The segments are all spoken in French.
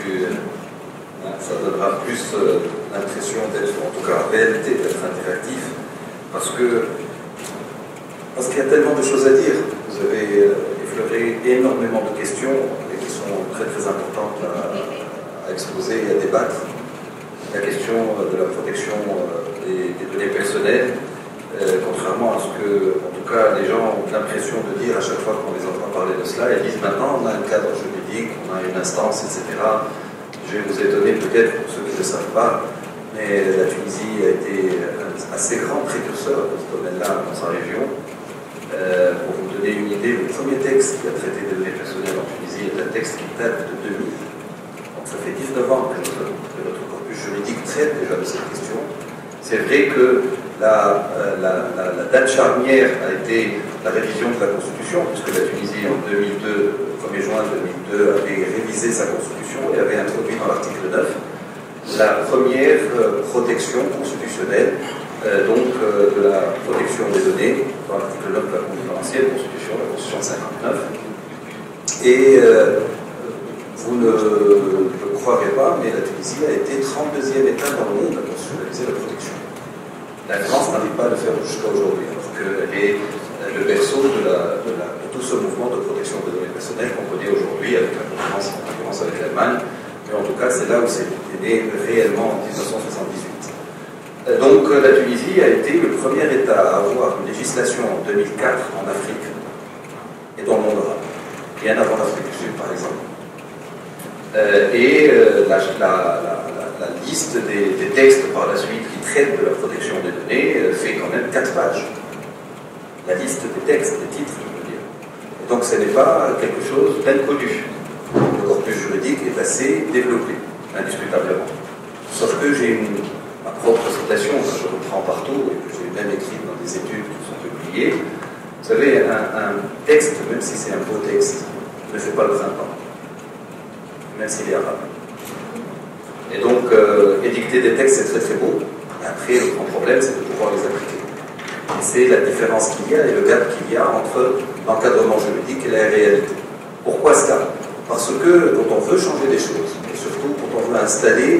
plus, ça donnera plus l'impression d'être, en tout cas en réalité, d'être interactif, parce qu'il y a tellement de choses à dire. Vous avez effleuré énormément de questions et qui sont très très importantes à exposer et à débattre. La question de la protection des données personnelles, contrairement à ce que, en tout cas, les gens ont l'impression de dire à chaque fois qu'on les entend parler de cela, ils disent maintenant on a un cadre juridique, on a une instance, etc. Je vais vous étonner peut-être pour ceux qui ne le savent pas, mais la Tunisie a été un assez grand précurseur dans ce domaine-là dans sa région. Pour vous donner une idée, le premier texte qui a traité des données personnelles en Tunisie est un texte qui date de 2000. Donc ça fait 19 ans que notre corpus juridique traite déjà de cette question. C'est vrai que la date charnière a été la révision de la Constitution, puisque la Tunisie en 2002, le 1er juin 2002, avait révisé sa Constitution et avait introduit dans l'article 9 la première protection constitutionnelle de la protection des données dans l'article 9 de l'ancienne Constitution, la Constitution 59. Et vous ne le croirez pas, mais la Tunisie a été 32e État dans le monde à constitutionnaliser la protection. La France n'arrive pas à le faire jusqu'à aujourd'hui, alors qu'elle est le berceau de tout ce mouvement de protection des données personnelles qu'on connaît aujourd'hui avec la concurrence avec l'Allemagne. Mais en tout cas, c'est là où c'est né réellement en 1978. Donc la Tunisie a été le premier État à avoir une législation en 2004 en Afrique et dans le monde arabe, bien avant l'Afrique du Sud par exemple. La liste des textes par la suite qui traitent de la protection des données fait quand même 4 pages. La liste des textes, des titres, je veux dire. Et donc ce n'est pas quelque chose d'inconnu. Le corpus juridique est assez développé, indiscutablement. Sauf que j'ai ma propre citation que je reprends partout et que j'ai même écrite dans des études qui sont publiées. Vous savez, un texte, même si c'est un beau texte, ne fait pas le printemps, même s'il est arabe. Et donc, édicter des textes, c'est très très beau. Et après, le grand problème, c'est de pouvoir les appliquer. Et c'est la différence qu'il y a et le gap qu'il y a entre l'encadrement juridique et la réalité. Pourquoi cela? Parce que quand on veut changer des choses, et surtout quand on veut installer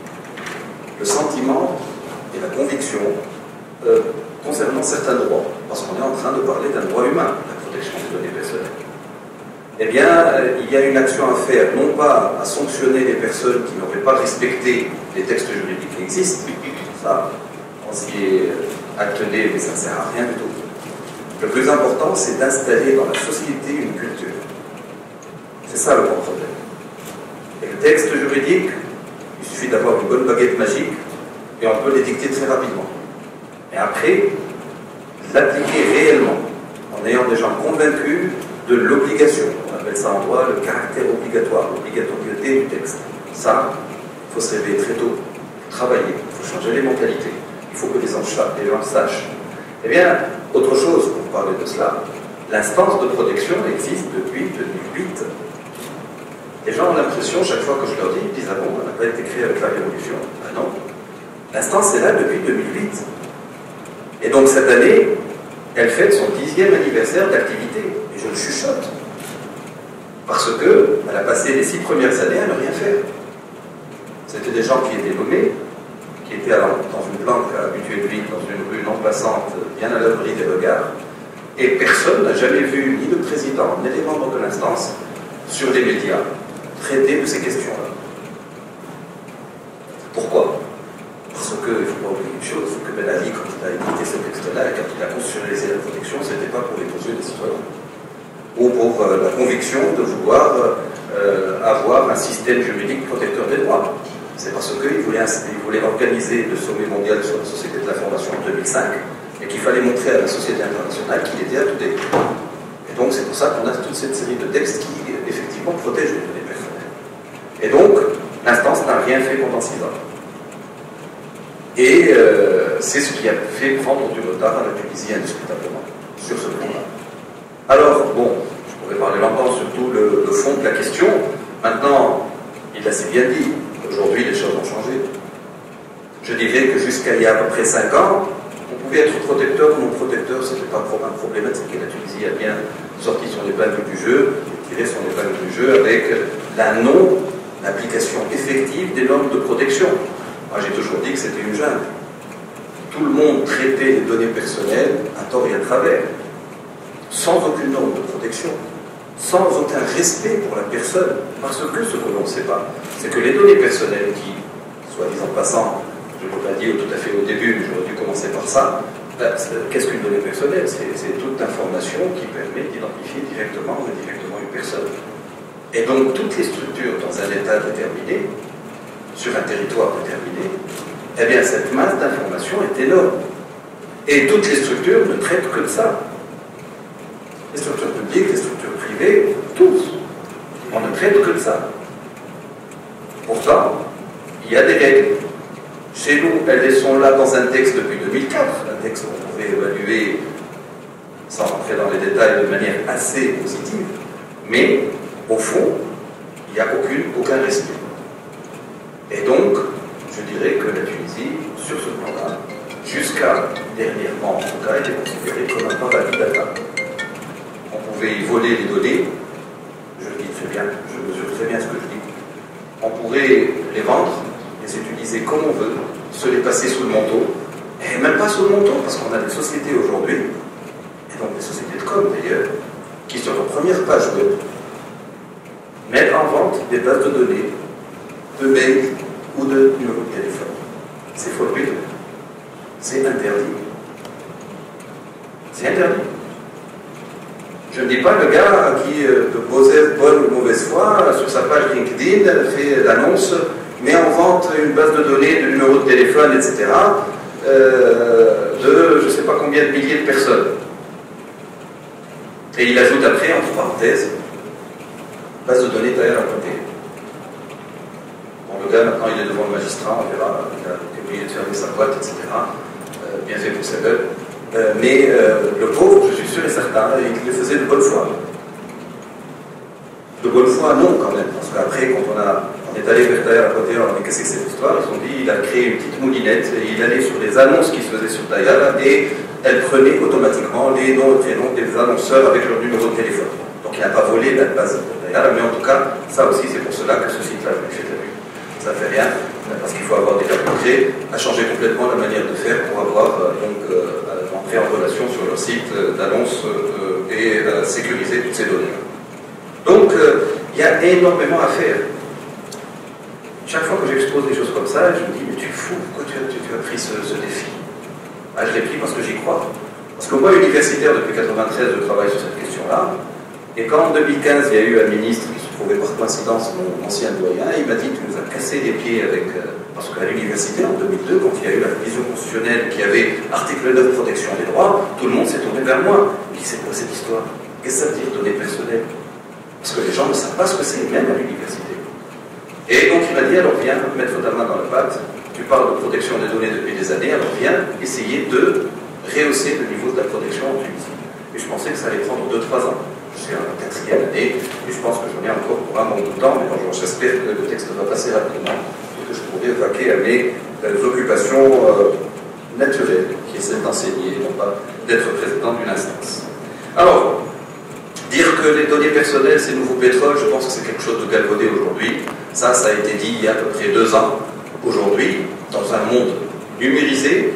le sentiment et la conviction concernant certains droits, parce qu'on est en train de parler d'un droit humain, la protection des données personnelles, eh bien, il y a une action à faire, non pas à sanctionner les personnes qui n'auraient pas respecté les textes juridiques qui existent, ça, on s'y est attelé, mais ça ne sert à rien du tout. Le plus important, c'est d'installer dans la société une culture. C'est ça le grand problème. Et le texte juridique, il suffit d'avoir une bonne baguette magique et on peut l'édicter très rapidement. Et après, l'appliquer réellement en ayant des gens convaincus de l'obligation. On appelle ça en droit le caractère obligatoire, l'obligatoriété du texte. Ça, il faut se réveiller très tôt, il faut travailler, il faut changer les mentalités, il faut que les gens sachent. Eh bien, autre chose, pour parler de cela, l'instance de protection existe depuis 2008. Les gens ont l'impression, chaque fois que je leur dis, ils disent ah bon, on n'a pas été créé avec la Révolution. Ben non. L'instance est là depuis 2008. Et donc cette année, elle fête son 10e anniversaire d'activité. Et je le chuchote. Parce qu'elle a passé les 6 premières années à ne rien faire. C'était des gens qui étaient nommés, qui étaient dans une planque à Butué-de-Ville, dans une rue non passante, bien à l'abri des regards. Et personne n'a jamais vu ni le président, ni les membres de l'instance, sur les médias, traiter de ces questions-là. Pourquoi? Parce qu'il ne faut pas oublier une chose, que Ben Ali, quand il a édité ce texte-là, et quand il a constitutionnalisé la protection, ce n'était pas pour les yeux des citoyens. Ou pour la conviction de vouloir avoir un système juridique protecteur des droits. C'est parce qu'il voulait organiser le sommet mondial sur la société de l'information en 2005, et qu'il fallait montrer à la société internationale qu'il était à tout début. Et donc c'est pour ça qu'on a toute cette série de textes qui, effectivement, protègent les données personnelles. Et donc, l'instance n'a rien fait pendant 6 ans. Et c'est ce qui a fait prendre du retard à la Tunisie, indiscutablement, sur ce point-là. Alors, bon, je pourrais parler longtemps, surtout le fond de la question. Maintenant, il l'a si bien dit, aujourd'hui les choses ont changé. Je dirais que jusqu'à il y a à peu près 5 ans, on pouvait être protecteur ou non protecteur, ce n'était pas un problématique. Et la Tunisie a bien sorti son épingle du jeu, tiré son épingle du jeu avec la l'application effective des normes de protection. Moi, j'ai toujours dit que c'était une jungle. Tout le monde traitait les données personnelles à tort et à travers, sans aucune norme de protection, sans aucun respect pour la personne. Parce que ce que l'on ne sait pas, c'est que les données personnelles qui, soit disant passant, je ne l'ai pas dit tout à fait au début, mais j'aurais dû commencer par ça, qu'est-ce qu'une donnée personnelle? C'est toute information qui permet d'identifier directement ou indirectement une personne. Et donc toutes les structures dans un état déterminé, sur un territoire déterminé, eh bien cette masse d'informations est énorme. Et toutes les structures ne traitent que de ça. Les structures publiques, les structures privées, tous. On ne traite que de ça. Pourtant, il y a des règles. Chez nous, elles sont là dans un texte depuis 2004, un texte qu'on pouvait évaluer sans rentrer dans les détails de manière assez positive, mais au fond, il n'y a aucun respect. Et donc, je dirais que la Tunisie, sur ce plan-là, jusqu'à dernièrement en tout cas, était considérée comme un paradis data. On pouvait y voler les données, je le dis très bien, je mesure très bien ce que je dis. On pourrait les vendre, les utiliser comme on veut, se les passer sous le manteau, et même pas sous le manteau, parce qu'on a des sociétés aujourd'hui, et donc des sociétés de com d'ailleurs, qui sur leur première page web mettent en vente des bases de données, de mails ou de numéros de téléphone. C'est fortuit. C'est interdit. C'est interdit. Je ne dis pas le gars qui, de bonne ou mauvaise foi, sur sa page LinkedIn, fait l'annonce, met en vente une base de données, de numéros de téléphone, etc., de je ne sais pas combien de milliers de personnes. Et il ajoute après, entre parenthèses, base de données derrière à côté. Bon, le gars, maintenant, il est devant le magistrat, on verra, il a obligé de fermer sa boîte, etc. Bien fait pour sa gueule. Mais le pauvre, je suis sûr et certain, il le faisait de bonne foi. De bonne foi, non, quand même. Parce qu'après, quand on est allé vers derrière à côté, on a dit qu'est-ce que c'est cette histoire? Ils ont dit il a créé une petite moulinette et il allait sur les annonces qui se faisaient sur Tayal et elle prenait automatiquement les noms et prénoms des annonceurs avec leur numéro de téléphone. Donc il n'a pas volé la base de Tayal, mais en tout cas, ça aussi, c'est pour cela que ce site-là, je l'ai fait de la vue. Ça fait rien, parce qu'il faut avoir déjà progrès à changer complètement la manière de faire pour avoir entrer en relation sur leur site d'annonce et sécuriser toutes ces données. Donc, il y a énormément à faire. Chaque fois que j'expose des choses comme ça, je me dis, mais tu es fou, pourquoi tu as pris ce défi? Ah, je l'ai pris parce que j'y crois. Parce que moi, universitaire, depuis 1993, je travaille sur cette question-là. Et quand en 2015, il y a eu un ministre qui se trouvait par coïncidence mon ancien doyen, il m'a dit, tu nous as cassé les pieds avec... parce qu'à l'université, en 2002, quand il y a eu la révision constitutionnelle qui avait article 9 protection des droits, tout le monde s'est tourné vers moi. Il dit, c'est quoi cette histoire? Qu'est-ce que ça veut dire, données personnelles? Parce que les gens ne savent pas ce que c'est, même à l'université. Et donc il m'a dit, alors viens mettre ta main dans la pâte, tu parles de protection des données depuis des années, alors viens essayer de rehausser le niveau de la protection en Tunisie. Et je pensais que ça allait prendre 2-3 ans. Je suis en 4e année, et je pense que j'en ai encore pour un bon bout de temps, mais j'espère que le texte va passer rapidement, et que je pourrai vaquer à mes occupations naturelles, qui est celle d'enseigner, non pas d'être président d'une instance. Alors, dire que les données personnelles, c'est nouveau pétrole, je pense que c'est quelque chose de galvaudé aujourd'hui. Ça a été dit il y a à peu près 2 ans. Aujourd'hui, dans un monde numérisé,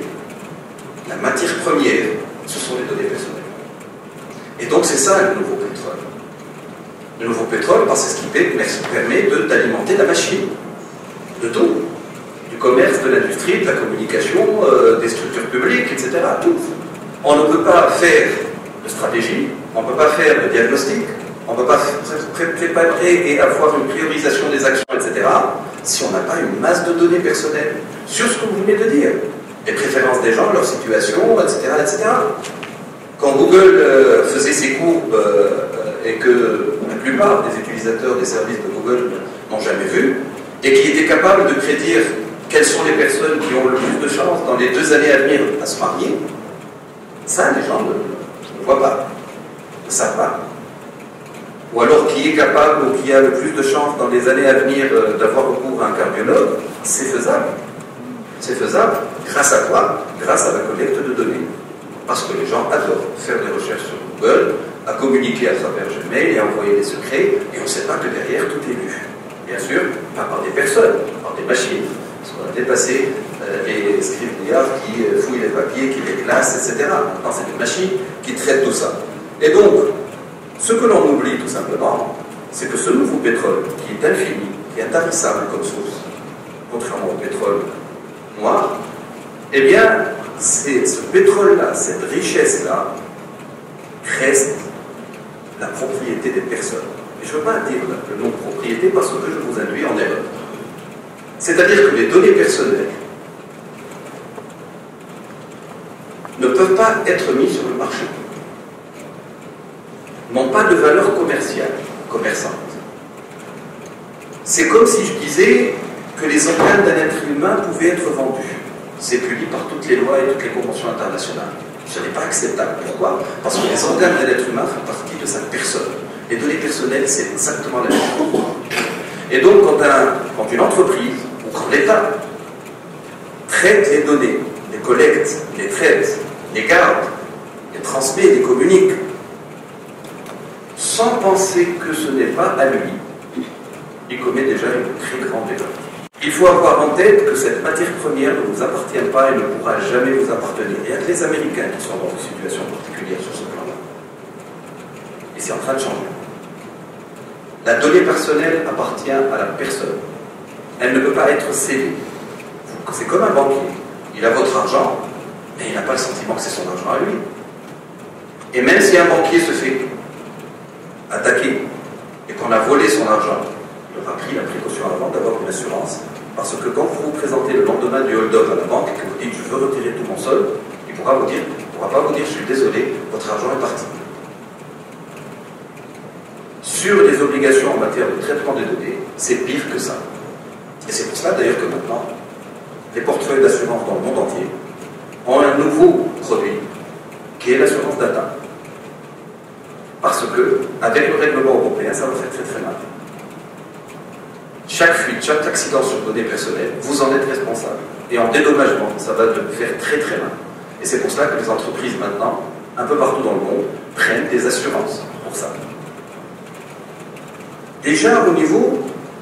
la matière première, ce sont les données personnelles. Et donc c'est ça le nouveau pétrole. Le nouveau pétrole, parce que c'est ce qui permet d'alimenter la machine. De tout. Du commerce, de l'industrie, de la communication, des structures publiques, etc. Tout. On ne peut pas faire de stratégie, on ne peut pas faire de diagnostic, on ne peut pas préparer et avoir une priorisation des actions, etc., si on n'a pas une masse de données personnelles sur ce que vous venez de dire. Les préférences des gens, leur situation, etc., etc. Quand Google faisait ses courbes et que la plupart des utilisateurs des services de Google n'ont jamais vu, et qui étaient capables de prédire quelles sont les personnes qui ont le plus de chances dans les 2 années à venir à se marier, ça, les gens ne voient pas, ne savent pas. Ou alors qui est capable ou qui a le plus de chances dans les années à venir d'avoir recours à un cardiologue, c'est faisable. C'est faisable. Grâce à quoi? Grâce à la collecte de données. Parce que les gens adorent faire des recherches sur Google, à communiquer à travers Gmail et à envoyer des secrets, et on ne sait pas que derrière tout est lu. Bien sûr, par personnes, par des machines. Parce qu'on a dépassé les scribouillards qui fouillent les papiers, qui les classent, etc. Maintenant, c'est des machines qui traitent tout ça. Et donc, ce que l'on oublie tout simplement, c'est que ce nouveau pétrole, qui est infini, qui est intarissable comme source, contrairement au pétrole noir, eh bien, c'est ce pétrole-là, cette richesse-là, reste la propriété des personnes. Et je ne veux pas dire le nom de propriété parce que je vous induis en erreur. C'est-à-dire que les données personnelles ne peuvent pas être mises sur le marché, n'ont pas de valeur commerciale, commerçante. C'est comme si je disais que les organes d'un être humain pouvaient être vendus. C'est puni par toutes les lois et toutes les conventions internationales. Ce n'est pas acceptable. Pourquoi? Parce que les organes de l'être humain font partie de sa personne. Les données personnelles, c'est exactement la même chose. Et donc, quand une entreprise, ou quand l'État, traite les données, les collecte, les traite, les garde, les transmet, les communique, sans penser que ce n'est pas à lui, il commet déjà une très grande erreur. Il faut avoir en tête que cette matière première ne vous appartient pas et ne pourra jamais vous appartenir. Il y a que les Américains qui sont dans une situation particulière sur ce plan-là. Et c'est en train de changer. La donnée personnelle appartient à la personne. Elle ne peut pas être cédée. C'est comme un banquier. Il a votre argent, mais il n'a pas le sentiment que c'est son argent à lui. Et même si un banquier se fait attaquer et qu'on a volé son argent, il aura pris la précaution avant d'avoir une assurance, parce que quand vous vous présentez le lendemain du hold-up à la banque et que vous dites je veux retirer tout mon solde, il ne pourra pas vous dire je suis désolé, votre argent est parti. Sur les obligations en matière de traitement des données, c'est pire que ça. Et c'est pour ça d'ailleurs que maintenant, les portefeuilles d'assurance dans le monde entier ont un nouveau produit qui est l'assurance data. Parce que, avec le règlement européen, ça va faire très très mal. Chaque fuite, chaque accident sur données personnelles, vous en êtes responsable. Et en dédommagement, ça va le faire très très mal. Et c'est pour cela que les entreprises maintenant, un peu partout dans le monde, prennent des assurances pour ça. Déjà au niveau,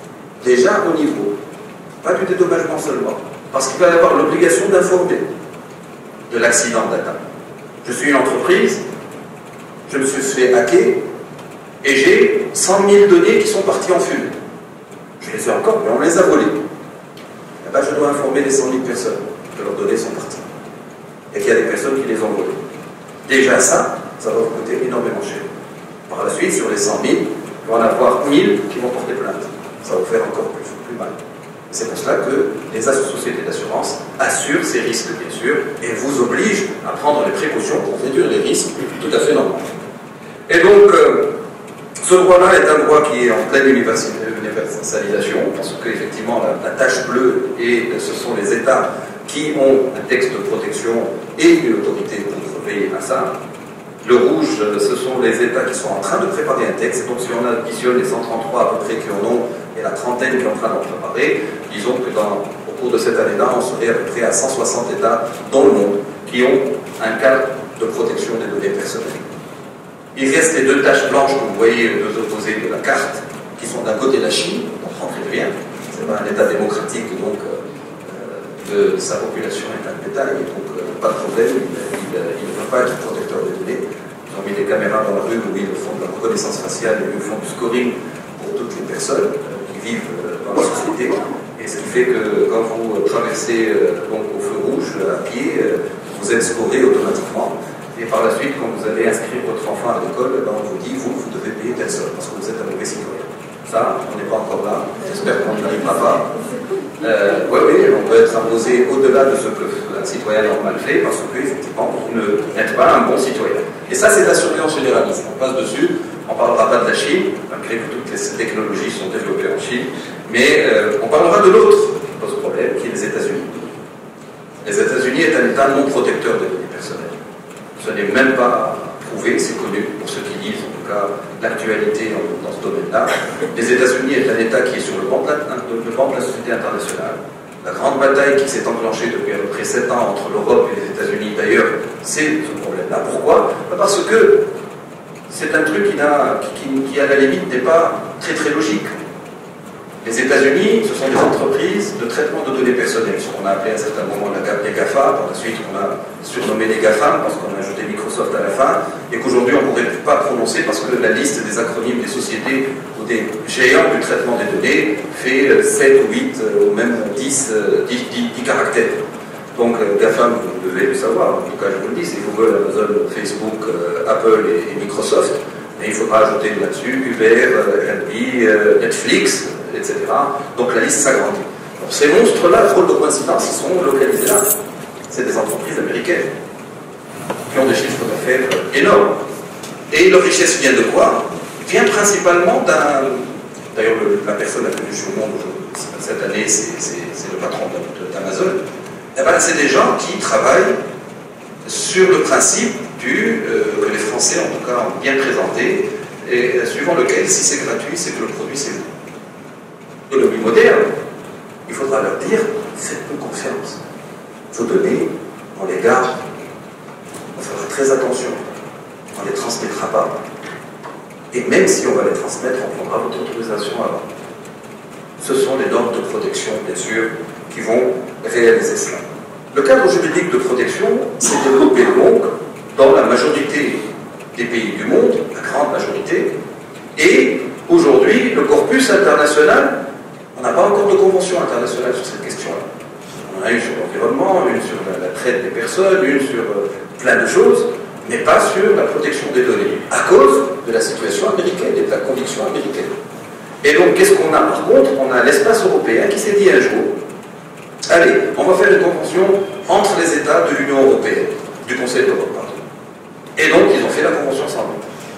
pas du dédommagement seulement, parce qu'il va y avoir l'obligation d'informer de l'accident data. Je suis une entreprise, je me suis fait hacker, et j'ai 100 000 données qui sont parties en fumée. Je les ai encore, mais on les a volées. Eh bien, je dois informer les 100 000 personnes que leurs données sont parties. Et qu'il y a des personnes qui les ont volées. Déjà ça va vous coûter énormément cher. Par la suite, sur les 100 000, il va y en avoir 1000 qui vont porter plainte. Ça va vous faire encore plus mal. C'est pour cela que les sociétés d'assurance assurent ces risques, bien sûr, et vous obligent à prendre les précautions pour réduire les risques tout à fait normaux. Et donc, ce droit-là est un droit qui est en pleine universalisation, parce qu'effectivement, la tache bleue, et ce sont les États qui ont un texte de protection et une autorité pour veiller à ça. Le rouge, ce sont les États qui sont en train de préparer un texte. Donc si on additionne les 133 à peu près qui en ont et la trentaine qui est en train d'en préparer, disons que au cours de cette année-là, on serait à peu près à 160 États dans le monde qui ont un cadre de protection des données personnelles. Il reste les deux taches blanches que vous voyez aux deux opposés de la carte, qui sont d'un côté la Chine, on comprend très bien, c'est pas un État démocratique, donc sa population est un bétail, donc pas de problème, il ne va pas être protecteur des données. Ils ont mis des caméras dans la rue où ils font de la reconnaissance faciale et ils font du scoring pour toutes les personnes qui vivent dans la société. Et ce qui fait que quand vous traversez donc au feu rouge à pied, vous êtes scoré automatiquement. Et par la suite, quand vous allez inscrire votre enfant à l'école, on vous dit vous devez payer telle somme parce que vous êtes un mauvais citoyen. Ça, on n'est pas encore là. J'espère qu'on n'y arrivera pas. Oui, on peut être imposé au-delà de ce que un citoyen normal fait parce que, effectivement, vous n'êtes pas un bon citoyen. Et ça, c'est de la surveillance généraliste. On passe dessus. On ne parlera pas de la Chine, malgré que toutes les technologies sont développées en Chine, mais on parlera de l'autre qui pose problème, qui est les États-Unis. Les États-Unis est un État non protecteur des données personnelles. Ce n'est même pas prouvé, c'est connu pour ceux qui lisent, en tout cas, l'actualité dans ce domaine-là. Les États-Unis est un État qui est sur le banc de la société internationale. La grande bataille qui s'est enclenchée depuis à peu près 7 ans entre l'Europe et les États-Unis, d'ailleurs, c'est ce problème-là. Pourquoi? Parce que c'est un truc qui, à la limite, n'est pas très très logique. Les États-Unis, ce sont des entreprises de traitement de données personnelles, ce qu'on a appelé à un certain moment les GAFA, par la suite on a surnommé les GAFAM parce qu'on a ajouté Microsoft à la fin, et qu'aujourd'hui on ne pourrait pas prononcer parce que la liste des acronymes des sociétés ou des géants du traitement des données fait 7 ou 8 ou même 10 caractères. Donc GAFAM, vous devez le savoir, en tout cas je vous le dis, c'est Google, Amazon, Facebook, Apple et Microsoft. Et il faudra ajouter là-dessus Uber, Airbnb, Netflix, etc. Donc la liste s'agrandit. Ces monstres-là, drôle de coïncidence, ils sont localisés là. C'est des entreprises américaines qui ont des chiffres d'affaires énormes. Et leur richesse vient de quoi? Vient principalement d'un... D'ailleurs, la personne la plus riche au monde cette année, c'est le patron d'Amazon. Eh ben, c'est des gens qui travaillent sur le principe que les Français, en tout cas, ont bien présenté, et suivant lequel, si c'est gratuit, c'est que le produit, c'est bon. L'économie moderne, il faudra leur dire, faites-nous confiance. Vos données, on les garde, on fera très attention, on ne les transmettra pas. Et même si on va les transmettre, on prendra votre autorisation avant. Ce sont les normes de protection, bien sûr, qui vont réaliser cela. Le cadre juridique de protection s'est développé donc dans la majorité des pays du monde, la grande majorité, et aujourd'hui, le corpus international, on n'a pas encore de convention internationale sur cette question-là. On en a une sur l'environnement, une sur la traite des personnes, une sur plein de choses, mais pas sur la protection des données, à cause de la situation américaine et de la conviction américaine. Et donc, qu'est-ce qu'on a par contre? On a l'espace européen qui s'est dit un jour, allez, on va faire une convention entre les États de l'Union européenne, du Conseil de l'Europe, pardon. Et donc, ils ont fait la convention 108,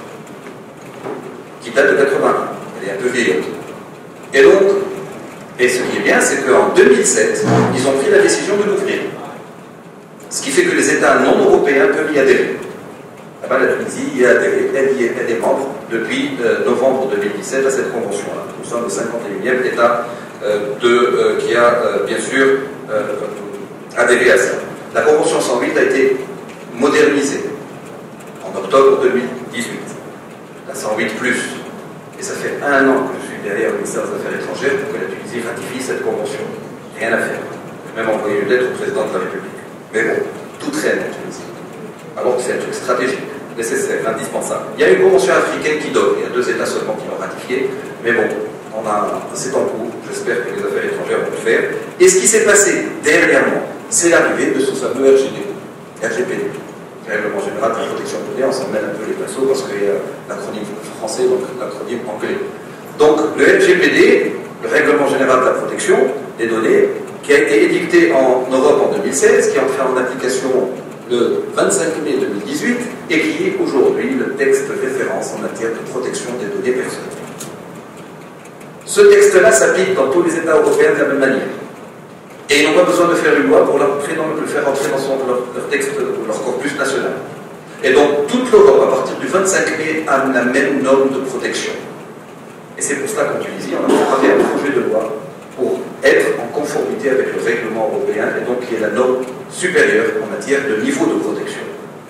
qui date de 81. Elle est un peu vieillotte. Et donc, et ce qui est bien, c'est qu'en 2007, ils ont pris la décision de l'ouvrir. Ce qui fait que les États non européens peuvent y adhérer. Là-bas, la Tunisie y a adhéré, elle est membre depuis novembre 2017 à cette convention-là. Nous sommes le 51e État qui a bien sûr adhéré à ça. La convention 108 a été modernisée en octobre 2018. La 108+. Et ça fait 1 an que je suis derrière le ministère des Affaires étrangères pour que la Tunisie ratifie cette convention. Rien à faire. J'ai même envoyé une lettre au président de la République. Mais bon, tout traîne en Tunisie. Alors que c'est un truc stratégique, nécessaire, indispensable. Il y a une convention africaine qui donne, il y a 2 États seulement qui l'ont ratifiée, mais bon, c'est en cours, j'espère que les affaires étrangères vont le faire. Et ce qui s'est passé dernièrement, c'est l'arrivée de ce fameux RGPD, Règlement Général de la Protection des Données. On s'en mêle un peu les pinceaux parce qu'il y a l'acronyme français, donc l'acronyme anglais. Donc le RGPD, le Règlement Général de la Protection des Données, qui a été édicté en Europe en 2016, qui est entré en application le 25 mai 2018 et qui est aujourd'hui le texte de référence en matière de protection des données personnelles. Ce texte-là s'applique dans tous les États européens de la même manière. Et ils n'ont pas besoin de faire une loi pour le faire entrer dans leur texte, leur corpus national. Et donc toute l'Europe, à partir du 25 mai, a la même norme de protection. Et c'est pour cela qu'en Tunisie, on a préparé un projet de loi pour être en conformité avec le règlement européen et donc qui est la norme supérieure en matière de niveau de protection.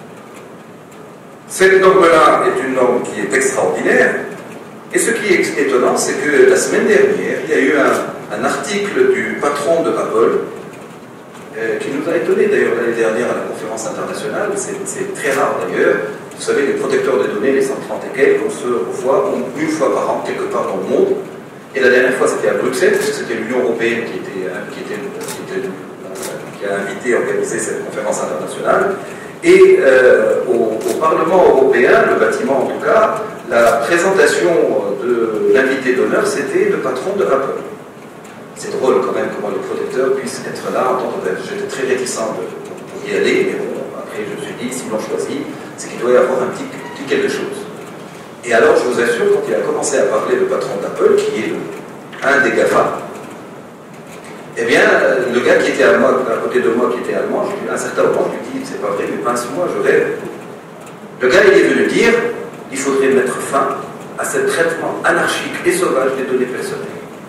Cette norme-là est une norme qui est extraordinaire. Et ce qui est étonnant, c'est que la semaine dernière, il y a eu un article du patron de Apple qui nous a étonné d'ailleurs l'année dernière à la conférence internationale. C'est très rare d'ailleurs. Vous savez, les protecteurs des données, les 130 et quelques, on se revoit une fois par an quelque part dans le monde. Et la dernière fois, c'était à Bruxelles, puisque c'était l'Union européenne qui a invité à organiser cette conférence internationale. Et au Parlement européen, le bâtiment en tout cas, la présentation de l'invité d'honneur, c'était le patron de Apple. C'est drôle quand même comment les protecteurs puissent être là. J'étais très réticent pour y aller, mais bon, après je me suis dit, s'ils l'ont choisi, c'est qu'il doit y avoir un petit quelque chose. Et alors, je vous assure, quand il a commencé à parler, le patron d'Apple, qui est un des GAFA, eh bien, le gars qui était à côté de moi, qui était allemand, à un certain moment, je lui dis, c'est pas vrai, mais pince-moi, je rêve. Le gars, il est venu dire, il faudrait mettre fin à ce traitement anarchique et sauvage des données personnelles.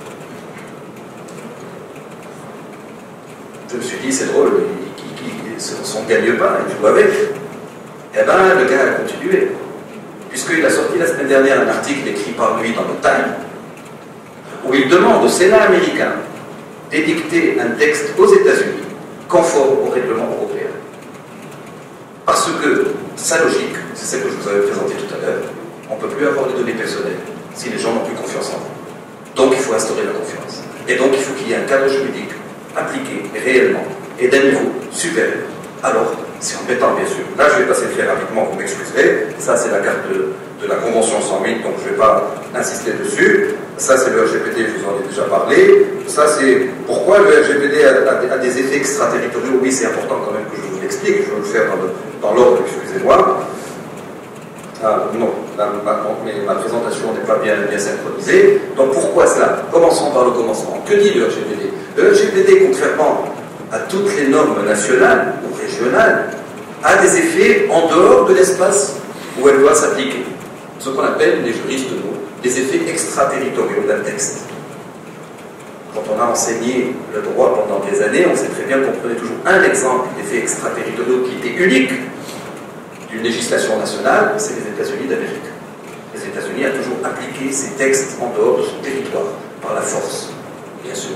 Je me suis dit, c'est drôle, son gagne-pain, il joue avec. Eh bien, le gars a continué. Puisqu'il a sorti la semaine dernière un article écrit par lui dans le Time, où il demande au Sénat américain d'édicter un texte aux États-Unis conforme au règlement européen. Parce que sa logique, c'est celle que je vous avais présentée tout à l'heure, on ne peut plus avoir des données personnelles si les gens n'ont plus confiance en vous. Donc il faut instaurer la confiance. Et donc il faut qu'il y ait un cadre juridique appliqué réellement et d'un niveau supérieur. Alors, c'est embêtant bien sûr. Là je vais passer très rapidement, vous m'excuserez. Ça c'est la carte de la Convention 108, donc je ne vais pas insister dessus. Ça c'est le RGPD, je vous en ai déjà parlé. Ça c'est pourquoi le RGPD a des effets extraterritoriaux. Oui, c'est important quand même que je vous l'explique. Je vais le faire dans l'ordre, excusez-moi. Ah, non, ma présentation n'est pas bien synchronisée. Donc pourquoi cela? Commençons par le commencement. Que dit le RGPD? Le RGPD, contrairement à toutes les normes nationales ou régionales, a des effets en dehors de l'espace où elle doit s'appliquer. Ce qu'on appelle, les juristes, des effets extraterritoriaux d'un texte. Quand on a enseigné le droit pendant des années, on sait très bien qu'on prenait toujours un exemple d'effets extraterritoriaux qui était unique d'une législation nationale, c'est les États-Unis d'Amérique. Les États-Unis ont toujours appliqué ces textes en dehors de son territoire, par la force, bien sûr.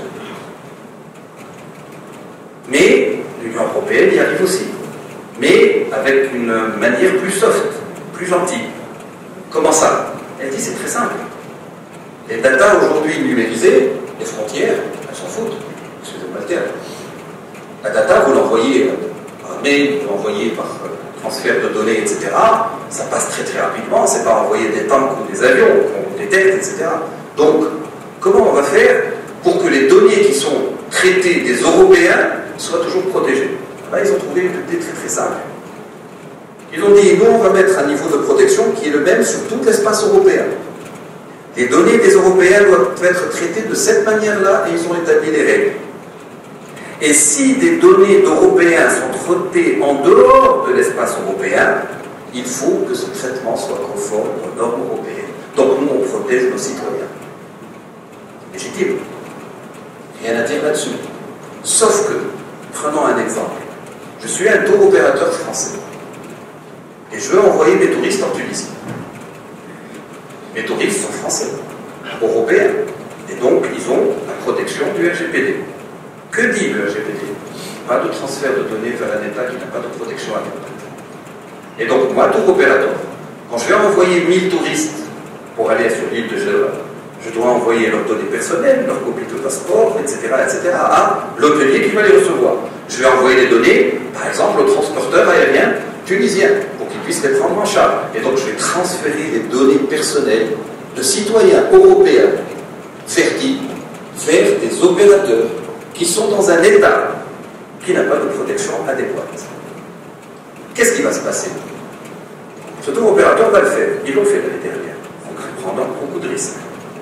Mais l'Union européenne y arrive aussi, mais avec une manière plus soft, plus gentille. Comment ça? Elle dit c'est très simple. Les data aujourd'hui numérisées, les frontières, elles s'en foutent. Excusez-moi le terme. La data, vous l'envoyez par mail, vous l'envoyez par transfert de données, etc. Ça passe très très rapidement. C'est pas envoyer des tanks ou des avions qu'on détecte, etc. Donc, comment on va faire pour que les données qui sont traitées des Européens soient toujours protégées? Là, ils ont trouvé une idée très très simple. Ils ont dit, nous, on va mettre un niveau de protection qui est le même sur tout l'espace européen. Les données des Européens doivent être traitées de cette manière-là et ils ont établi les règles. Et si des données d'Européens sont traitées en dehors de l'espace européen, il faut que ce traitement soit conforme aux normes européennes. Donc nous, on protège nos citoyens. Légitime. Rien à dire là-dessus. Sauf que, prenons un exemple. Je suis un tour opérateur français. Et je veux envoyer mes touristes en Tunisie. Mes touristes sont français, européens. Et donc, ils ont la protection du RGPD. Que dit le RGPD? Pas de transfert de données vers un État qui n'a pas de protection adéquate. Et donc, moi, tour opérateur, quand je vais envoyer 1000 touristes pour aller sur l'île de Géva, je dois envoyer leurs données personnelles, leur copie de passeport, etc., à l'hôtelier qui va les recevoir. Je vais envoyer les données, par exemple, au transporteur aérien tunisien, pour qu'il puisse les prendre en charge. Et donc, je vais transférer les données personnelles de citoyens européens vers qui? Vers des opérateurs qui sont dans un État qui n'a pas de protection adéquate. Qu'est-ce qui va se passer? Ce tour opérateur va le faire. Ils l'ont fait l'année dernière, en prenant beaucoup de risques.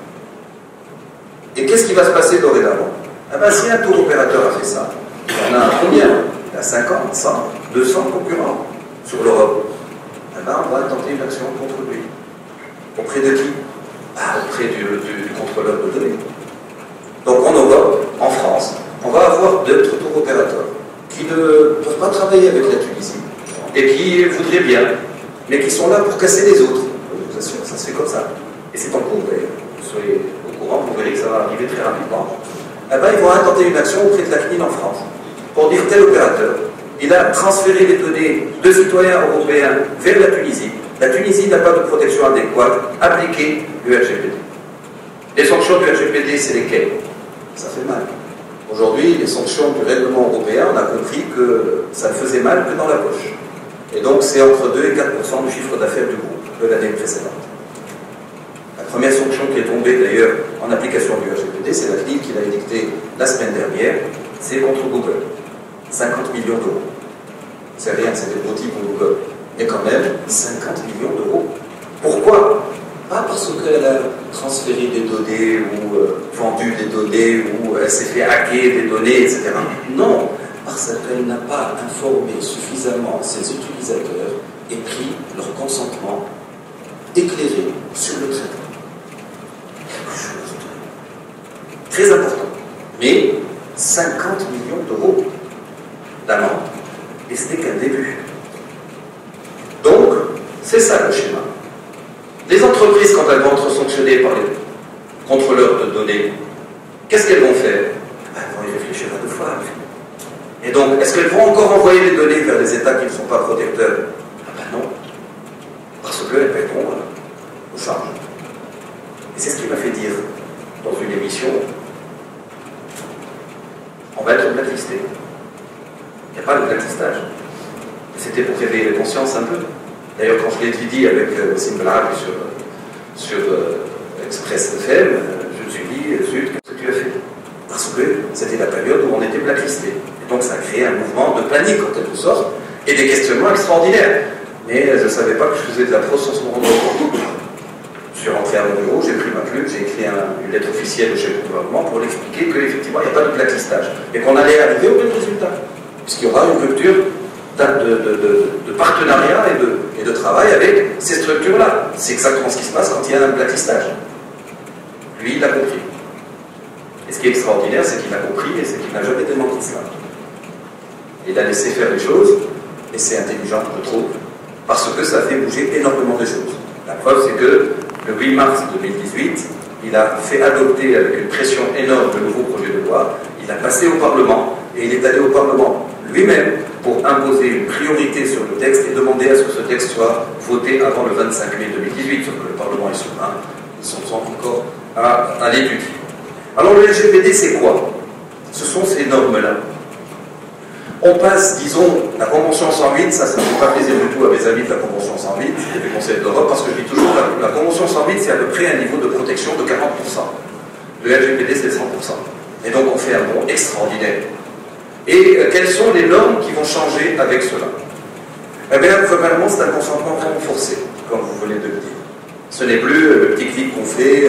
Et qu'est-ce qui va se passer dorénavant? Ah ben, si un tour opérateur a fait ça, il y en a combien? Il y a 50, 100, 200 concurrents sur l'Europe. Eh ben, on va tenter une action contre lui. Auprès de qui? Auprès du contrôleur de données. Donc en Europe, en France, on va avoir d'autres tours opérateurs qui ne peuvent pas travailler avec la Tunisie et qui voudraient bien, mais qui sont là pour casser les autres. Je vous assure, ça se fait comme ça. Et c'est en cours d'ailleurs. Vous soyez au courant, vous verrez que ça va arriver très rapidement. Eh ben, ils vont intenter une action auprès de la CNIL en France pour dire tel opérateur, il a transféré les données de citoyens européens vers la Tunisie. La Tunisie n'a pas de protection adéquate, appliquez le RGPD. Les sanctions du RGPD, c'est lesquelles? Ça fait mal. Aujourd'hui, les sanctions du règlement européen, on a compris que ça ne faisait mal que dans la poche. Et donc, c'est entre 2 et 4% du chiffre d'affaires du groupe de l'année précédente. La première sanction qui est tombée, d'ailleurs, en application du RGPD, c'est la CNIL qui l'a édictée la semaine dernière, c'est contre Google. 50 millions d'euros. C'est rien, c'est des petits pour Google. Mais quand même, 50 millions d'euros. Pourquoi? Pas parce qu'elle a transféré des données ou vendu des données ou elle s'est fait hacker des données, etc. Non, parce qu'elle n'a pas informé suffisamment ses utilisateurs et pris leur consentement éclairé sur le traitement. Quelque chose de très important. Mais 50 millions d'euros d'amende. Et ce n'est qu'un début. Donc, c'est ça le schéma. Les entreprises, quand elles vont être sanctionnées par contrôleurs de données, qu'est-ce qu'elles vont faire? Elles vont y réfléchir à 2 fois. Et donc, est-ce qu'elles vont encore envoyer les données vers des États qui ne sont pas protecteurs? Non. Parce qu'elles paieront aux charges. Et c'est ce qui m'a fait dire dans une émission, on va être blacklisté. Il n'y a pas de blacklistage. C'était pour réveiller les consciences un peu. D'ailleurs, quand je l'ai dit avec Simple Arabi sur Express FM, je me suis dit, zut, qu'est-ce que tu as fait? Parce que c'était la période où on était blacklisté. Et donc ça a créé un mouvement de panique en quelque sorte, et des questionnements extraordinaires. Mais je ne savais pas que je faisais de la prose sans se me rendre compte. Je suis rentré à mon bureau, j'ai pris ma plume, j'ai écrit une lettre officielle au chef du gouvernement pour l'expliquer qu'effectivement il n'y a pas de blacklistage. Et qu'on allait arriver au même résultat. Puisqu'il y aura une rupture de partenariat et de travail avec ces structures-là. C'est exactement ce qui se passe quand il y a un blacklistage. Lui, il a compris. Et ce qui est extraordinaire, c'est qu'il a compris et c'est qu'il n'a jamais démenti cela. Il a laissé faire les choses, et c'est intelligent, je trouve, parce que ça a fait bouger énormément de choses. La preuve, c'est que le 8 mars 2018, il a fait adopter avec une pression énorme le nouveau projet de loi, il a passé au Parlement, et il est allé au Parlement lui-même pour imposer une priorité sur le texte et demander à ce que ce texte soit voté avant le 25 mai 2018, sauf que le Parlement est souverain, ils sont encore à l'étudier. Alors le RGPD, c'est quoi? Ce sont ces normes-là. On passe, disons, la Convention 108, ça ne me fait pas plaisir du tout à mes amis de la Convention 108 et du Conseil d'Europe, parce que je dis toujours que la Convention 108, c'est à peu près un niveau de protection de 40%. Le RGPD, c'est 100%. Et donc on fait un bond extraordinaire. Et quelles sont les normes qui vont changer avec cela? Eh bien, premièrement, c'est un consentement renforcé, comme vous venez de le dire. Ce n'est plus le petit clic qu'on fait,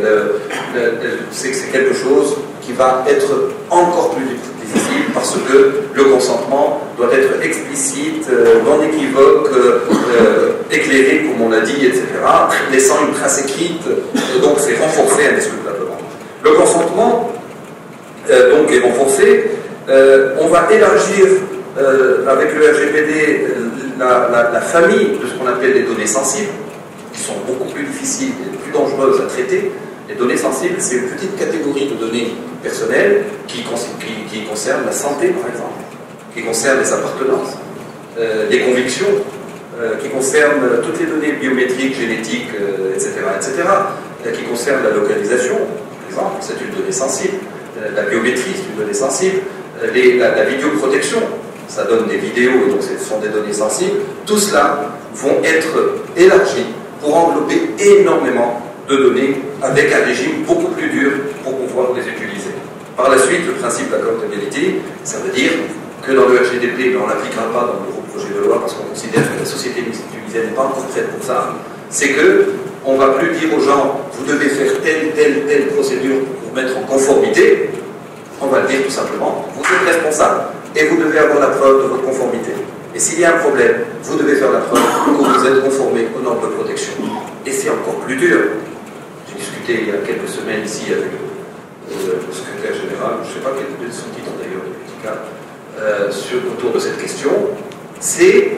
c'est quelque chose qui va être encore plus difficile parce que le consentement doit être explicite, non équivoque, éclairé, comme on l'a dit, etc., laissant une trace écrite, donc c'est renforcé indiscutablement. Le consentement, donc, est renforcé. On va élargir avec le RGPD la famille de ce qu'on appelle les données sensibles, qui sont beaucoup plus difficiles et plus dangereuses à traiter. Les données sensibles, c'est une petite catégorie de données personnelles qui concernent la santé, par exemple, qui concernent les appartenances, les convictions, qui concernent toutes les données biométriques, génétiques, etc., qui concernent la localisation, par exemple, c'est une donnée sensible, la biométrie, c'est une donnée sensible, la vidéoprotection, ça donne des vidéos, et donc ce sont des données sensibles. Tout cela vont être élargis pour envelopper énormément de données avec un régime beaucoup plus dur pour pouvoir les utiliser. Par la suite, le principe d'accountability, ça veut dire que dans le RGPD, on ne l'appliquera pas dans le nouveau projet de loi parce qu'on considère que la société tunisienne n'est pas encore prête pour ça. C'est qu'on ne va plus dire aux gens, vous devez faire telle procédure pour vous mettre en conformité. On va le dire tout simplement, vous êtes responsable et vous devez avoir la preuve de votre conformité. Et s'il y a un problème, vous devez faire la preuve que vous êtes conformé aux normes de protection. Et c'est encore plus dur. J'ai discuté il y a quelques semaines ici avec le secrétaire général, je ne sais pas quel est son titre d'ailleurs, autour de cette question. C'est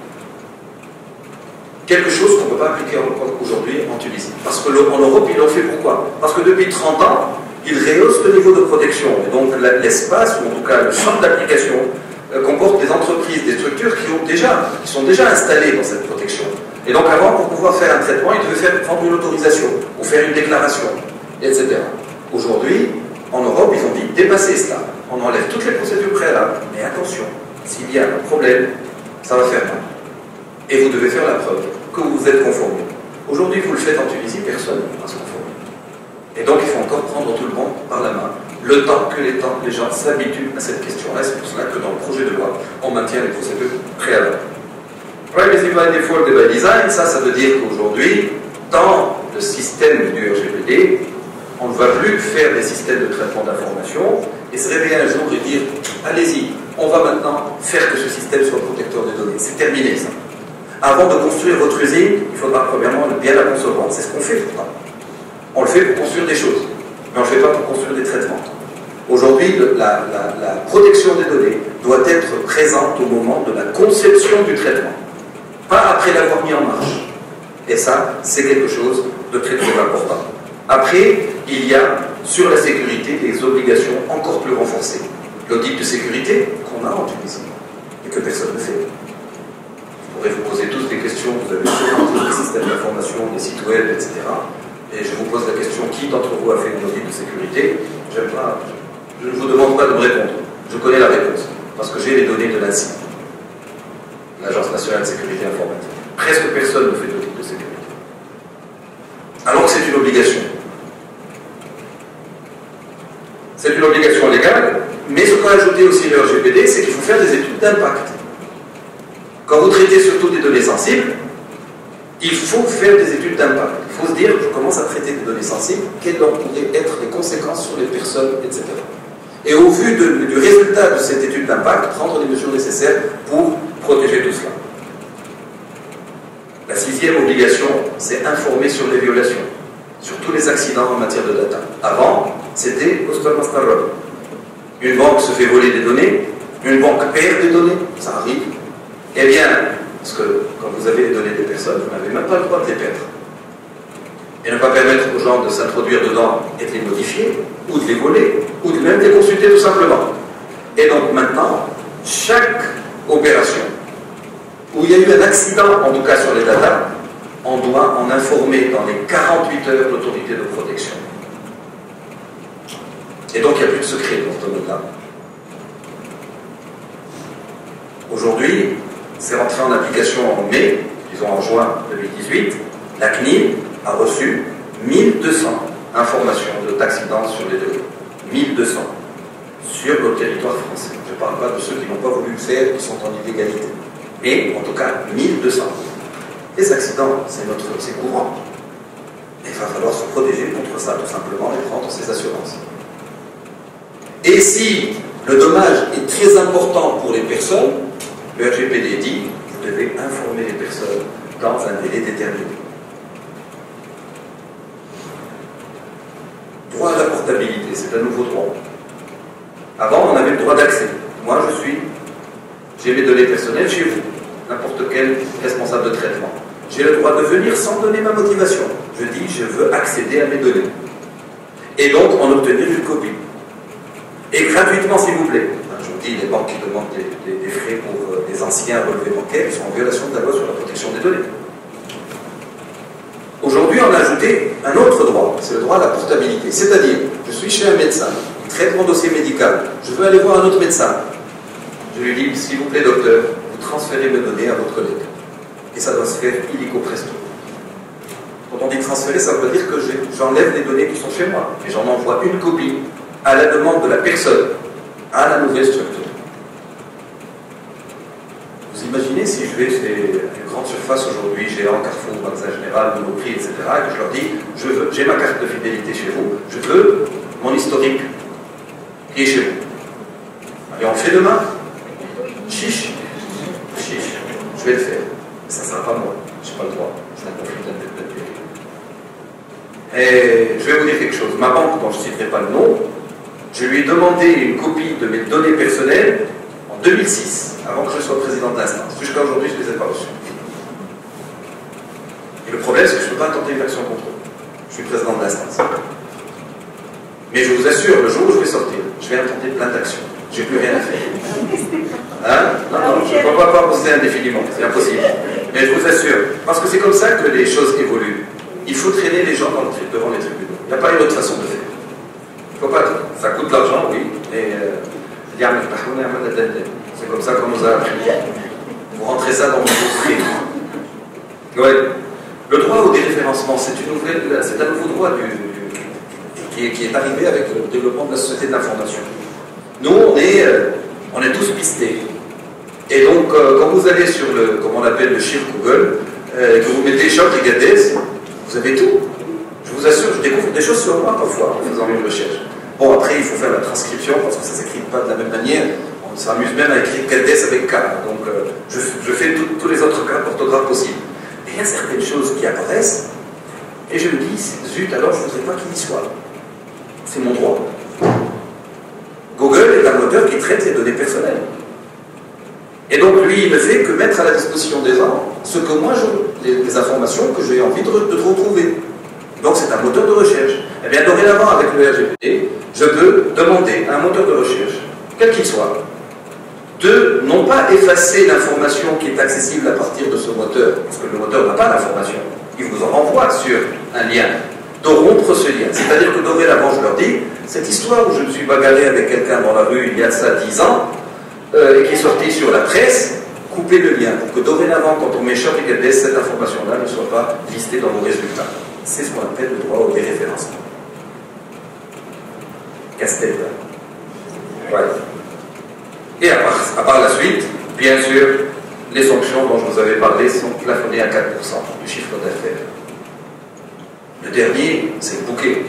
quelque chose qu'on ne peut pas appliquer aujourd'hui en Tunisie. Parce qu'en Europe, ils l'ont fait pourquoi? Parce que depuis 30 ans, ils rehaussent le niveau de protection. Et donc l'espace, ou en tout cas le champ d'application, comporte des entreprises, des structures qui sont déjà installées dans cette protection. Et donc avant, pour pouvoir faire un traitement, ils devaient prendre une autorisation, ou faire une déclaration, etc. Aujourd'hui, en Europe, ils ont dit dépasser cela. On enlève toutes les procédures préalables. Mais attention, s'il y a un problème, ça va faire mal. Et vous devez faire la preuve que vous vous êtes conformé. Aujourd'hui, vous le faites en Tunisie, personne ne va se conformer. Et donc, il faut encore prendre tout le monde par la main, le temps que les gens s'habituent à cette question-là. C'est pour cela que dans le projet de loi, on maintient les procédures préalables. Privacy by default et by design, ça veut dire qu'aujourd'hui, dans le système du RGPD, on ne va plus faire des systèmes de traitement d'information et se réveiller un jour et dire allez-y, on va maintenant faire que ce système soit protecteur des données. C'est terminé ça. Avant de construire votre usine, il faudra premièrement bien la concevoir. C'est ce qu'on fait pourtant. On le fait pour construire des choses, mais on ne le fait pas pour construire des traitements. Aujourd'hui, la protection des données doit être présente au moment de la conception du traitement, pas après l'avoir mis en marche. Et ça, c'est quelque chose de très très important. Après, il y a sur la sécurité des obligations encore plus renforcées. L'audit de sécurité qu'on a en Tunisie et que personne ne fait. Vous pourrez vous poser tous des questions, vous avez tous des systèmes d'information, des sites web, etc. Et je vous pose la question, qui d'entre vous a fait une audit de sécurité? Je ne vous demande pas de me répondre. Je connais la réponse, parce que j'ai les données de l'ANSSI, l'Agence nationale de sécurité informatique. Presque personne ne fait d'audit de sécurité. Alors que c'est une obligation. C'est une obligation légale, mais ce qu'a ajouté aussi le RGPD, c'est qu'il faut faire des études d'impact. Quand vous traitez surtout des données sensibles, il faut faire des études d'impact. Il faut se dire, je commence à traiter des données sensibles, quelles pourraient être les conséquences sur les personnes, etc. Et au vu du résultat de cette étude d'impact, prendre les mesures nécessaires pour protéger tout cela. La 6e obligation, c'est informer sur les violations, sur tous les accidents en matière de data. Avant, c'était Ostermastarod. Une banque se fait voler des données, une banque perd des données, ça arrive. Eh bien, parce que quand vous avez les données des personnes, vous n'avez même pas le droit de les perdre. Et ne pas permettre aux gens de s'introduire dedans et de les modifier, ou de les voler, ou de même les consulter tout simplement. Et donc maintenant, chaque opération où il y a eu un accident, en tout cas sur les datas, on doit en informer dans les 48 heures l'autorité de protection. Et donc il n'y a plus de secret dans ce domaine-là. Aujourd'hui, c'est rentré en application en mai, disons en juin 2018, la CNIL a reçu 1200 informations d'accidents sur les données. 1200 sur le territoire français. Je ne parle pas de ceux qui n'ont pas voulu le faire, qui sont en illégalité. Mais en tout cas, 1200. Les accidents, c'est courant. Et il va falloir se protéger contre ça, tout simplement, et prendre ses assurances. Et si le dommage est très important pour les personnes, le RGPD dit, vous devez informer les personnes dans un délai déterminé. Droit à la portabilité, c'est un nouveau droit. Avant, on avait le droit d'accès. Moi, j'ai mes données personnelles chez vous, n'importe quel responsable de traitement. J'ai le droit de venir sans donner ma motivation. Je dis, je veux accéder à mes données. Et donc, en obtenir une copie. Et gratuitement, s'il vous plaît. Je vous dis, les banques qui demandent des frais pour des anciens relevés bancaires, ils sont en violation de la loi sur la protection des données. Aujourd'hui, on a ajouté un autre droit, c'est le droit à la portabilité. C'est-à-dire, je suis chez un médecin, il traite mon dossier médical, je veux aller voir un autre médecin. Je lui dis, s'il vous plaît, docteur, vous transférez mes données à votre collègue. Et ça doit se faire illico presto. Quand on dit transférer, ça veut dire que j'enlève les données qui sont chez moi, et j'en envoie une copie à la demande de la personne, à la nouvelle structure. Vous imaginez si je vais chez une grande surface aujourd'hui, Géant, Carrefour, Magasin Général, Monoprix, etc., et que je leur dis, j'ai ma carte de fidélité chez vous, je veux mon historique qui est chez vous. Allez, on le fait demain. Chiche. Je vais le faire. Mais ça ne sera pas moi. Je n'ai pas le droit. C'est un conflit d'intérêt. Et je vais vous dire quelque chose. Ma banque, dont je ne citerai pas le nom, je lui ai demandé une copie de mes données personnelles en 2006, avant que je sois président de l'instance. Jusqu'à aujourd'hui, je ne les ai pas reçues. Et le problème, c'est que je ne peux pas tenter une action contre eux. Je suis président de l'instance. Mais je vous assure, le jour où je vais sortir, je vais intenter plein d'actions. Je n'ai plus rien à faire. Hein? Non, je ne peux pas poster indéfiniment, c'est impossible. Mais je vous assure, parce que c'est comme ça que les choses évoluent. Il faut traîner les gens devant les tribunaux. Il n'y a pas une autre façon de faire. Il ne faut pas. Ça coûte de l'argent, oui, mais c'est comme ça qu'on nous a appris. Vous rentrez ça dans mon dossier. Ouais. Le droit au déréférencement, c'est un nouveau droit qui est arrivé avec le développement de la société de l'information. Nous, on est tous pistés. Et donc, quand vous allez sur comme on appelle le Shir Google, que vous mettez Choc et Gadez, vous avez tout. Je vous assure, je découvre des choses sur moi parfois en faisant une recherche. Bon, après, il faut faire la transcription parce que ça ne s'écrit pas de la même manière. On s'amuse même à écrire Gadez avec K. Donc, je fais tous les autres cas d'orthographe possibles. Et il y a certaines choses qui apparaissent, et je me dis, zut, alors je ne voudrais pas qu'il y soit. C'est mon droit. Google est un moteur qui traite les données personnelles. Et donc lui, il ne fait que mettre à la disposition des gens ce que moi, les informations que j'ai envie de retrouver. Donc c'est un moteur de recherche. Eh bien, dorénavant, avec le RGPD, je peux demander à un moteur de recherche, quel qu'il soit, de non pas effacer l'information qui est accessible à partir de ce moteur, parce que le moteur n'a pas d'information, il vous en renvoie sur un lien, de rompre ce lien. C'est-à-dire que dorénavant, je leur dis, cette histoire où je me suis bagarré avec quelqu'un dans la rue il y a ça 10 ans, et qui est sorti sur la presse, coupez le lien, pour que dorénavant, quand on met Shopify, cette information-là ne soit pas listée dans vos résultats. C'est ce qu'on appelle le droit au déréférencement. Casse-tête. Voilà. Et à part la suite, bien sûr, les sanctions dont je vous avais parlé sont plafonnées à 4% du chiffre d'affaires. Le dernier, c'est le bouquet.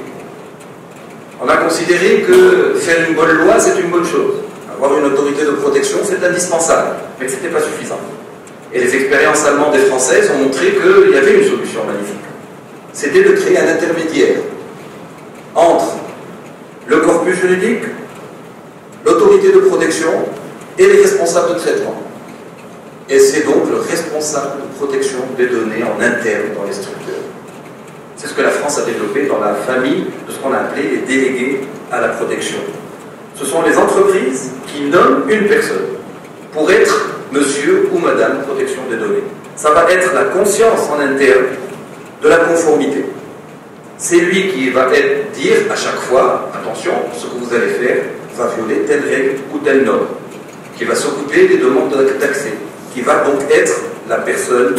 On a considéré que faire une bonne loi, c'est une bonne chose. Avoir une autorité de protection, c'est indispensable, mais que ce n'était pas suffisant. Et les expériences allemandes et françaises ont montré qu'il y avait une solution magnifique. C'était de créer un intermédiaire entre le corpus juridique, l'autorité de protection et les responsables de traitement. Et c'est donc le responsable de protection des données en interne dans les structures. C'est ce que la France a développé dans la famille de ce qu'on a appelé les délégués à la protection. Ce sont les entreprises qui nomment une personne pour être monsieur ou madame protection des données. Ça va être la conscience en interne de la conformité. C'est lui qui va dire à chaque fois, attention, ce que vous allez faire va violer telle règle ou telle norme, qui va s'occuper des demandes d'accès, qui va donc être la personne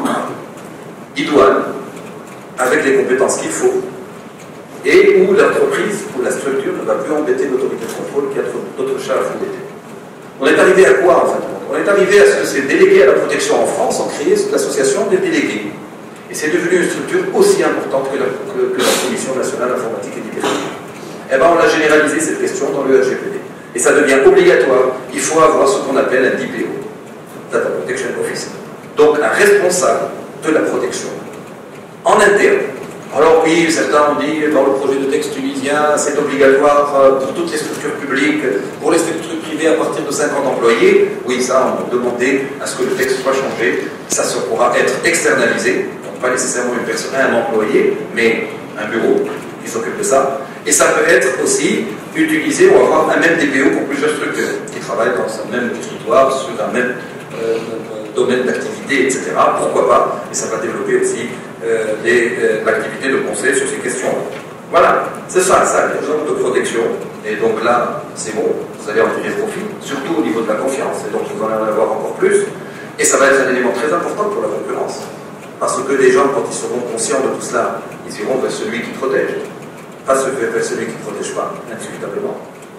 idoine, avec les compétences qu'il faut, et où l'entreprise ou la structure ne va plus embêter l'autorité de contrôle qui a d'autres chats à fouetter. On est arrivé à quoi en fait? On est arrivé à ce que ces délégués à la protection en France ont créé l'association des délégués. Et c'est devenu une structure aussi importante que la Commission nationale informatique et liberté. Eh bien, on a généralisé cette question dans le RGPD. Et ça devient obligatoire. Il faut avoir ce qu'on appelle un DPO, Data Protection Officer. Donc, un responsable de la protection en interne. Alors oui, certains ont dit, dans le projet de texte tunisien, c'est obligatoire pour toutes les structures publiques, pour les structures privées à partir de 50 employés. Oui, ça, on a demandé à ce que le texte soit changé. Ça pourra être externalisé. Pas nécessairement une personne, un employé, mais un bureau qui s'occupe de ça. Et ça peut être aussi utilisé ou avoir un même DPO pour plusieurs structures qui travaillent dans un même territoire, sur un même domaine d'activité, etc. Pourquoi pas? Et ça va développer aussi l'activité de conseil sur ces questions-là. Voilà, c'est ça, l'exemple de protection. Et donc là, c'est bon, vous allez en tirer profit, surtout au niveau de la confiance. Et donc vous allez en avoir encore plus. Et ça va être un élément très important pour la concurrence. Parce que les gens, quand ils seront conscients de tout cela, ils iront vers celui qui protège, pas vers celui qui ne protège pas, indiscutablement.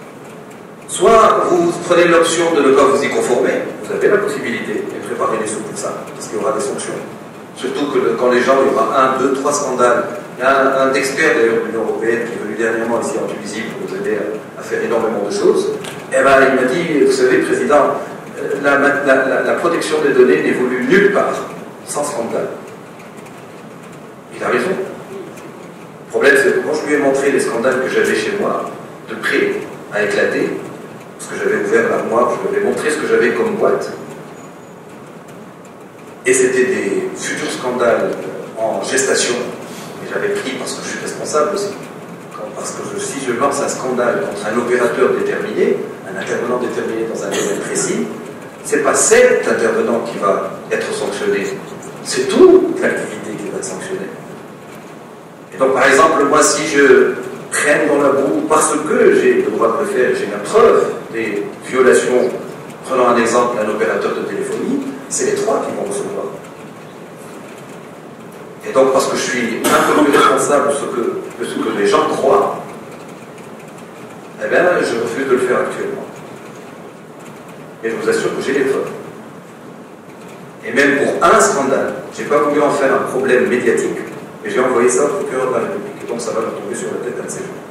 Soit vous prenez l'option de ne pas vous y conformer, vous avez la possibilité, et préparez les sous pour ça, parce qu'il y aura des sanctions. Surtout que quand les gens, il y aura 1, 2, 3 scandales. Il y a un expert d'ailleurs de l'Union Européenne qui est venu dernièrement ici en Tunisie pour nous aider à faire énormément de choses. Et ben, il m'a dit, vous savez, Président, la protection des données n'évolue nulle part sans scandale. Il a raison. Le problème, c'est que quand je lui ai montré les scandales que j'avais chez moi, de près à éclater, parce que j'avais ouvert l'armoire, je lui avais montré ce que j'avais comme boîte, et c'était des futurs scandales en gestation, et j'avais pris parce que je suis responsable aussi. Parce que si je lance un scandale contre un opérateur déterminé, un intervenant déterminé dans un domaine précis, c'est pas cet intervenant qui va être sanctionné, c'est toute l'activité qui va être sanctionnée. Et donc, par exemple, moi, si je traîne dans la boue parce que j'ai le droit de le faire, j'ai la preuve des violations, prenons un exemple, un opérateur de téléphonie, c'est les trois qui vont recevoir. Et donc, parce que je suis un peu plus responsable de ce que les gens croient, eh bien, je refuse de le faire actuellement. Et je vous assure que j'ai les preuves. Et même pour un scandale, je n'ai pas voulu en faire un problème médiatique, mais j'ai envoyé ça au procureur de la République. Et donc ça va leur tomber sur la tête un de ces jours.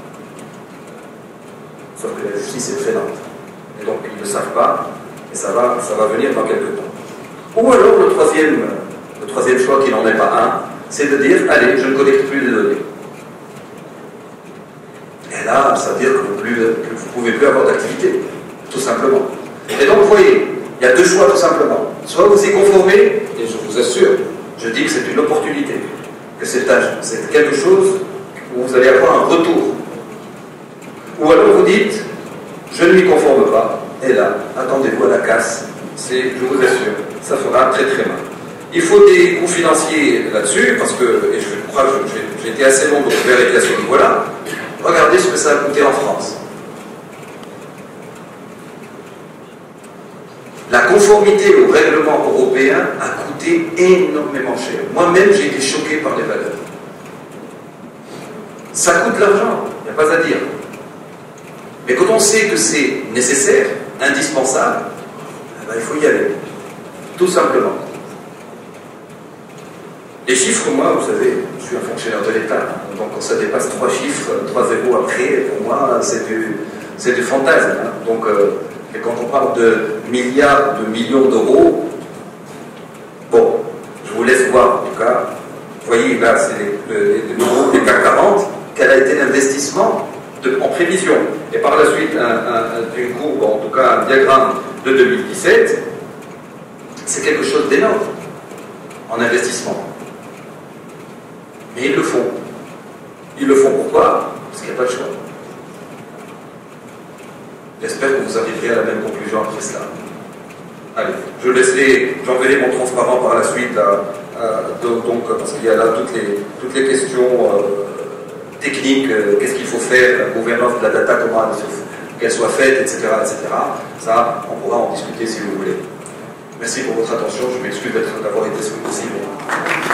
Sauf que la justice est très lente. Et donc ils ne le savent pas, et ça va venir dans quelques temps. Ou alors le troisième choix qui n'en est pas un, c'est de dire, allez, je ne collecte plus de données. Et là, ça veut dire que vous ne pouvez plus avoir d'activité, tout simplement. Et donc, vous voyez, il y a deux choix tout simplement. Soit vous y conformez, et je vous assure, je dis que c'est une opportunité, que c'est quelque chose où vous allez avoir un retour. Ou alors vous dites, je ne m'y conforme pas, et là, attendez-vous à la casse. Je vous assure, ça fera très très mal. Il faut des coûts financiers là-dessus, parce que, et je crois que j'ai été assez long pour vérifier à ce niveau-là. Regardez ce que ça a coûté en France. La conformité au règlement européen a coûté énormément cher. Moi-même, j'ai été choqué par les valeurs. Ça coûte de l'argent, il n'y a pas à dire. Mais quand on sait que c'est nécessaire, indispensable, ben, il faut y aller. Tout simplement. Les chiffres, moi, vous savez, je suis un fonctionnaire de l'État, donc quand ça dépasse 3 chiffres, 3 zéros après, pour moi, c'est du fantasme. Hein. Donc, et quand on parle de milliards, de millions d'euros, bon, je vous laisse voir, en tout cas, vous voyez, là, c'est le groupe des CAC 40, quel a été l'investissement en prévision. Et par la suite, une courbe, en tout cas un diagramme de 2017, c'est quelque chose d'énorme en investissement. Mais ils le font. Ils le font pourquoi? Parce qu'il n'y a pas de choix. J'espère que vous arriverez à la même conclusion après cela. Allez, j'enverrai mon transparent par la suite, donc, parce qu'il y a là toutes les questions techniques, qu'est-ce qu'il faut faire, la gouvernance de la data, comment qu'elle soit faite, etc., etc. Ça, on pourra en discuter si vous voulez. Merci pour votre attention, je m'excuse d'avoir été ce possible.